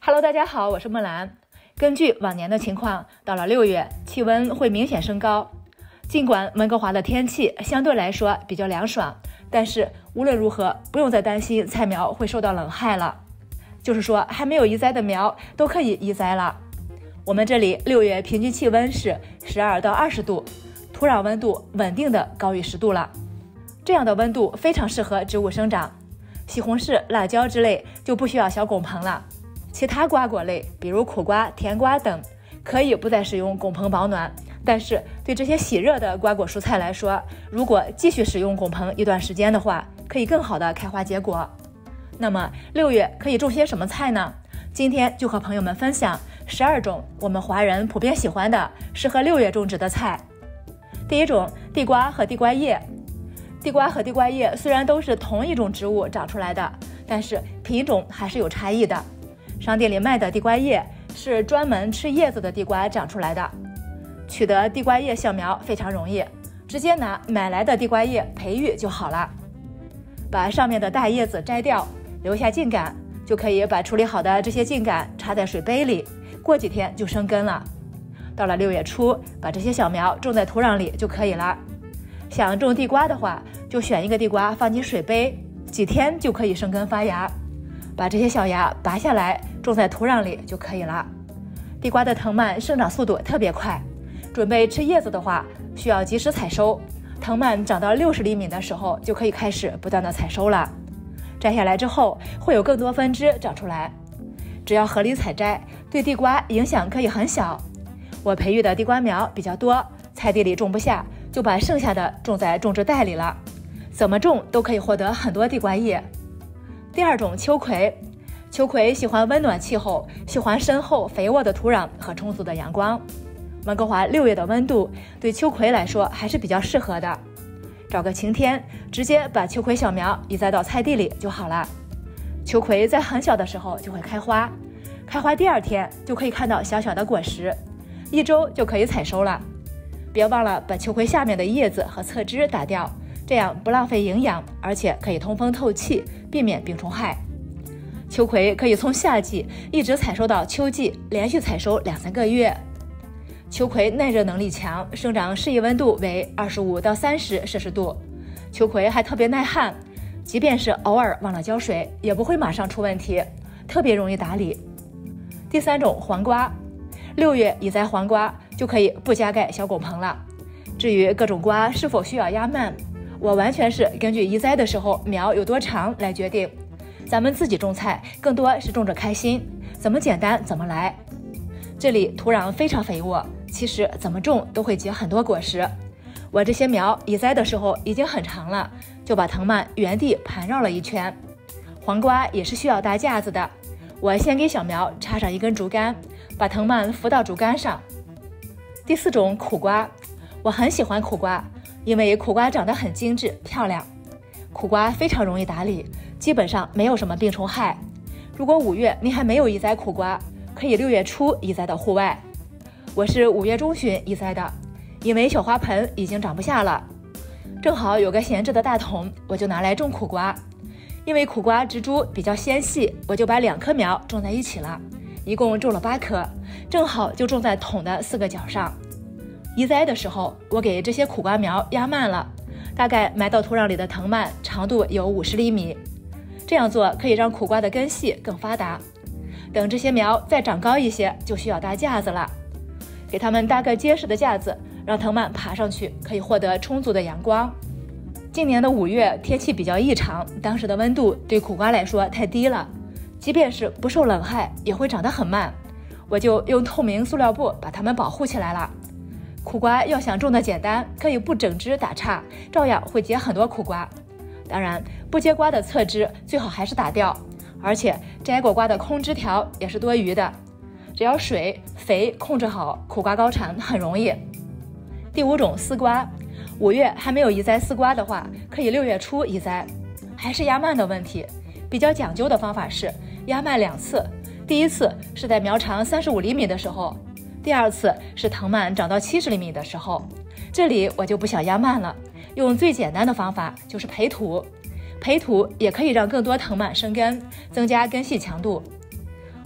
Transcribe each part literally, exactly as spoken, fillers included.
Hello， 大家好，我是木兰。根据往年的情况，到了六月，气温会明显升高。尽管温哥华的天气相对来说比较凉爽，但是无论如何，不用再担心菜苗会受到冷害了。就是说，还没有移栽的苗都可以移栽了。我们这里六月平均气温是十二到二十度，土壤温度稳定的高于十度了。这样的温度非常适合植物生长。西红柿、辣椒之类就不需要小拱棚了。其他瓜果类，比如苦瓜、甜瓜等，可以不再使用拱棚保暖。但是对这些喜热的瓜果蔬菜来说，如果继续使用拱棚一段时间的话，可以更好的开花结果。那么六月可以种些什么菜呢？今天就和朋友们分享十二种我们华人普遍喜欢的适合六月种植的菜。第一种，地瓜和地瓜叶。地瓜和地瓜叶虽然都是同一种植物长出来的，但是品种还是有差异的。商店里卖的地瓜叶是专门吃叶子的地瓜长出来的。取得地瓜叶小苗非常容易，直接拿买来的地瓜叶培育就好了。把上面的大叶子摘掉，留下茎秆，就可以把处理好的这些茎秆插在水杯里，过几天就生根了。到了六月初，把这些小苗种在土壤里就可以了。想种地瓜的话，就选一个地瓜放进水杯，几天就可以生根发芽。把这些小芽拔下来，种在土壤里就可以了。地瓜的藤蔓生长速度特别快，准备吃叶子的话，需要及时采收。藤蔓长到六十厘米的时候，就可以开始不断的采收了。摘下来之后，会有更多分支长出来。只要合理采摘，对地瓜影响可以很小。我培育的地瓜苗比较多，菜地里种不下，就把剩下的种在种植袋里了。怎么种都可以获得很多地瓜叶。第二种，秋葵。秋葵喜欢温暖气候，喜欢深厚肥沃的土壤和充足的阳光。温哥华六月的温度对秋葵来说还是比较适合的。找个晴天，直接把秋葵小苗移栽到菜地里就好了。秋葵在很小的时候就会开花，开花第二天就可以看到小小的果实，一周就可以采收了。别忘了把秋葵下面的叶子和侧枝打掉，这样不浪费营养，而且可以通风透气，避免病虫害。秋葵可以从夏季一直采收到秋季，连续采收两三个月。秋葵耐热能力强，生长适宜温度为二十五到三十摄氏度。秋葵还特别耐旱，即便是偶尔忘了浇水，也不会马上出问题，特别容易打理。第三种，黄瓜。六月移栽黄瓜就可以不加盖小拱棚了。至于各种瓜是否需要压蔓，我完全是根据移栽的时候苗有多长来决定。咱们自己种菜更多是种着开心，怎么简单怎么来。这里土壤非常肥沃，其实怎么种都会结很多果实。我这些苗移栽的时候已经很长了，就把藤蔓原地盘绕了一圈。黄瓜也是需要搭架子的，我先给小苗插上一根竹竿，把藤蔓扶到竹竿上。第四种，苦瓜。我很喜欢苦瓜，因为苦瓜长得很精致漂亮。苦瓜非常容易打理，基本上没有什么病虫害。如果五月你还没有移栽苦瓜，可以六月初移栽到户外。我是五月中旬移栽的，因为小花盆已经长不下了，正好有个闲置的大桶，我就拿来种苦瓜。因为苦瓜植株比较纤细，我就把两棵苗种在一起了，一共种了八棵，正好就种在桶的四个角上。移栽的时候，我给这些苦瓜苗压蔓了，大概埋到土壤里的藤蔓长度有五十厘米。这样做可以让苦瓜的根系更发达。等这些苗再长高一些，就需要搭架子了。给它们搭个结实的架子，让藤蔓爬上去，可以获得充足的阳光。今年的五月天气比较异常，当时的温度对苦瓜来说太低了，即便是不受冷害，也会长得很慢。我就用透明塑料布把它们保护起来了。苦瓜要想种得简单，可以不整枝打杈，照样会结很多苦瓜。当然，不结瓜的侧枝最好还是打掉，而且摘过瓜的空枝条也是多余的。只要水肥控制好，苦瓜高产很容易。第五种，丝瓜。五月还没有移栽丝瓜的话，可以六月初移栽。还是压蔓的问题，比较讲究的方法是压蔓两次。第一次是在苗长三十五厘米的时候，第二次是藤蔓长到七十厘米的时候。这里我就不想压蔓了，用最简单的方法就是培土。培土也可以让更多藤蔓生根，增加根系强度。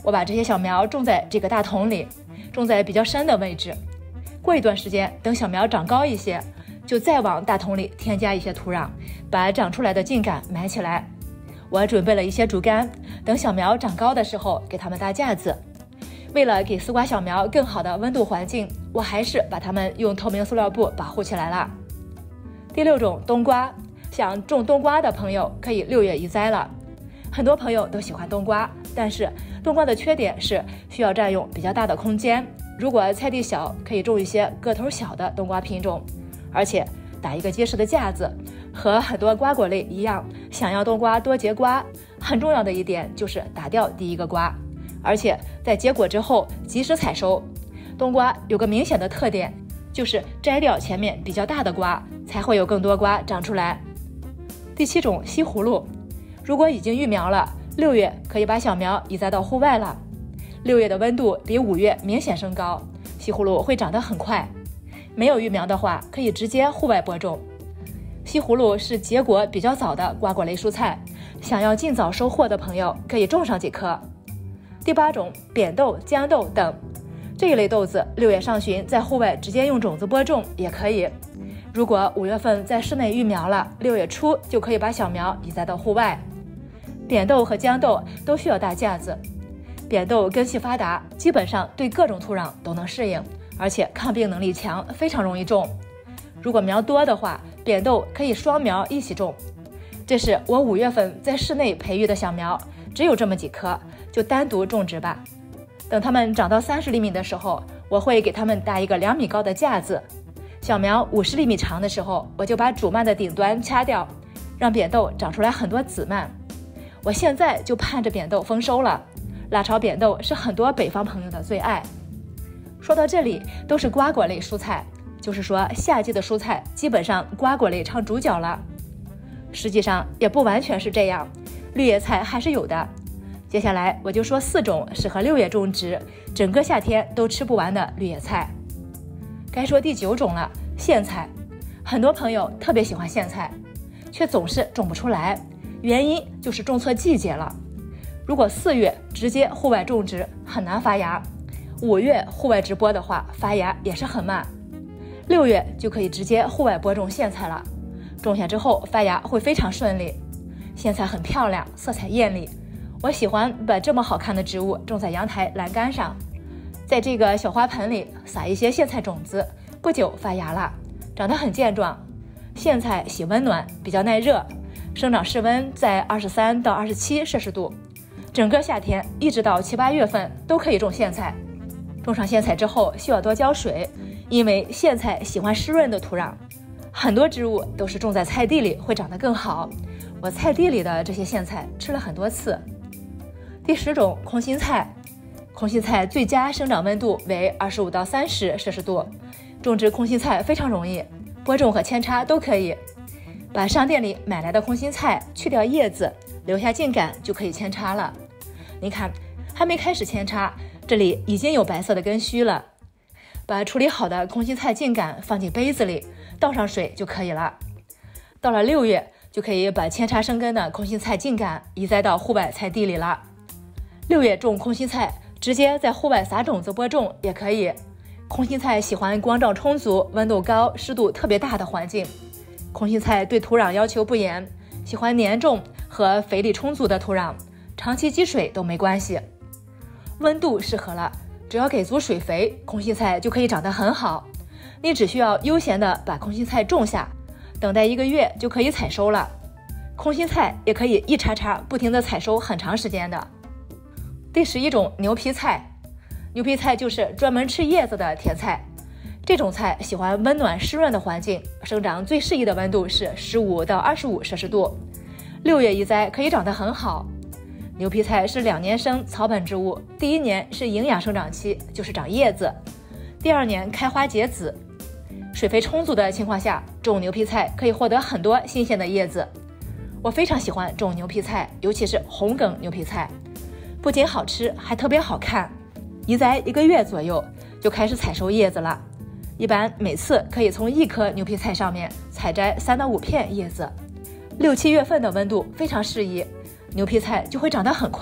我把这些小苗种在这个大桶里，种在比较深的位置。过一段时间，等小苗长高一些，就再往大桶里添加一些土壤，把长出来的茎秆埋起来。我准备了一些竹竿，等小苗长高的时候给它们搭架子。为了给丝瓜小苗更好的温度环境，我还是把它们用透明塑料布保护起来了。第六种，冬瓜。想种冬瓜的朋友可以六月移栽了。很多朋友都喜欢冬瓜，但是冬瓜的缺点是需要占用比较大的空间。如果菜地小，可以种一些个头小的冬瓜品种，而且打一个结实的架子。和很多瓜果类一样，想要冬瓜多结瓜，很重要的一点就是打掉第一个瓜，而且在结果之后及时采收。冬瓜有个明显的特点，就是摘掉前面比较大的瓜，才会有更多瓜长出来。第七种，西葫芦。如果已经育苗了，六月可以把小苗移栽到户外了。六月的温度比五月明显升高，西葫芦会长得很快。没有育苗的话，可以直接户外播种。西葫芦是结果比较早的瓜果类蔬菜，想要尽早收获的朋友可以种上几颗。第八种，扁豆、豇豆等。这一类豆子六月上旬在户外直接用种子播种也可以。如果五月份在室内育苗了，六月初就可以把小苗移栽到户外。扁豆和豇豆都需要搭架子。扁豆根系发达，基本上对各种土壤都能适应，而且抗病能力强，非常容易种。如果苗多的话，扁豆可以双苗一起种。这是我五月份在室内培育的小苗，只有这么几棵，就单独种植吧。等它们长到三十厘米的时候，我会给它们搭一个两米高的架子。小苗五十厘米长的时候，我就把主蔓的顶端掐掉，让扁豆长出来很多子蔓。我现在就盼着扁豆丰收了。辣炒扁豆是很多北方朋友的最爱。说到这里，都是瓜果类蔬菜，就是说夏季的蔬菜基本上瓜果类唱主角了。实际上也不完全是这样，绿叶菜还是有的。接下来我就说四种适合六月种植，整个夏天都吃不完的绿叶菜。该说第九种了，苋菜。很多朋友特别喜欢苋菜，却总是种不出来，原因就是种错季节了。如果四月直接户外种植，很难发芽；五月户外直播的话，发芽也是很慢。六月就可以直接户外播种苋菜了，种下之后发芽会非常顺利。苋菜很漂亮，色彩艳丽，我喜欢把这么好看的植物种在阳台栏杆上。在这个小花盆里撒一些苋菜种子，不久发芽了，长得很健壮。苋菜喜温暖，比较耐热，生长室温在二十三到二十七摄氏度，整个夏天一直到七八月份都可以种苋菜。种上苋菜之后需要多浇水，因为苋菜喜欢湿润的土壤。很多植物都是种在菜地里会长得更好，我菜地里的这些苋菜吃了很多次。第十种，空心菜。空心菜最佳生长温度为二十五到三十摄氏度，种植空心菜非常容易，播种和扦插都可以。把商店里买来的空心菜去掉叶子，留下茎秆就可以扦插了。你看，还没开始扦插，这里已经有白色的根须了。把处理好的空心菜茎秆放进杯子里，倒上水就可以了。到了六月，就可以把扦插生根的空心菜茎秆移栽到户外菜地里了。六月种空心菜，直接在户外撒种子播种也可以。空心菜喜欢光照充足、温度高、湿度特别大的环境。空心菜对土壤要求不严，喜欢黏重和肥力充足的土壤，长期积水都没关系。温度适合了，只要给足水肥，空心菜就可以长得很好。你只需要悠闲地把空心菜种下，等待一个月就可以采收了。空心菜也可以一茬茬不停地采收很长时间的。第十一种，牛皮菜。牛皮菜就是专门吃叶子的甜菜。这种菜喜欢温暖湿润的环境，生长最适宜的温度是十五到二十五摄氏度。六月移栽可以长得很好。牛皮菜是两年生草本植物，第一年是营养生长期，就是长叶子，第二年开花结籽。水肥充足的情况下，种牛皮菜可以获得很多新鲜的叶子。我非常喜欢种牛皮菜，尤其是红梗牛皮菜，不仅好吃，还特别好看。移栽一个月左右就开始采收叶子了，一般每次可以从一颗牛皮菜上面采摘三到五片叶子。六七月份的温度非常适宜，牛皮菜就会长得很快，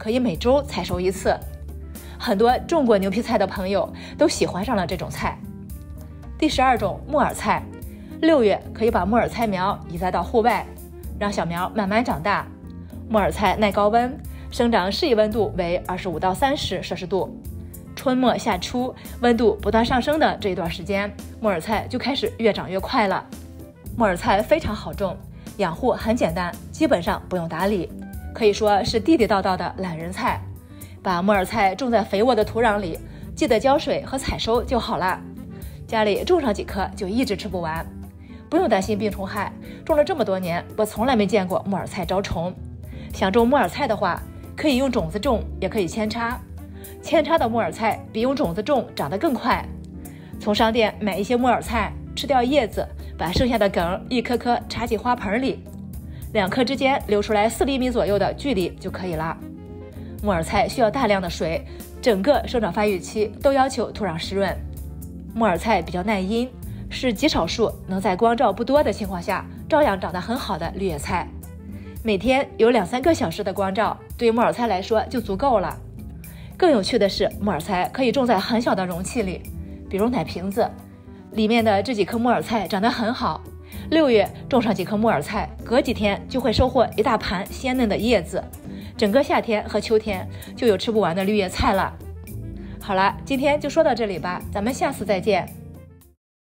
可以每周采收一次。很多种过牛皮菜的朋友都喜欢上了这种菜。第十二种，木耳菜。六月可以把木耳菜苗移栽到户外，让小苗慢慢长大。木耳菜耐高温，生长适宜温度为二十五到三十摄氏度。春末夏初温度不断上升的这一段时间，木耳菜就开始越长越快了。木耳菜非常好种，养护很简单，基本上不用打理，可以说是地地道道的懒人菜。把木耳菜种在肥沃的土壤里，记得浇水和采收就好了。家里种上几棵就一直吃不完，不用担心病虫害。种了这么多年，我从来没见过木耳菜招虫。想种木耳菜的话，可以用种子种，也可以扦插。扦插的木耳菜比用种子种长得更快。从商店买一些木耳菜，吃掉叶子，把剩下的梗一颗颗插进花盆里，两棵之间留出来四厘米左右的距离就可以了。木耳菜需要大量的水，整个生长发育期都要求土壤湿润。木耳菜比较耐阴，是极少数能在光照不多的情况下照样长得很好的绿叶菜。每天有两三个小时的光照，对木耳菜来说就足够了。更有趣的是，木耳菜可以种在很小的容器里，比如奶瓶子，里面的这几颗木耳菜长得很好。六月种上几颗木耳菜，隔几天就会收获一大盘鲜嫩的叶子，整个夏天和秋天就有吃不完的绿叶菜了。好了，今天就说到这里吧，咱们下次再见。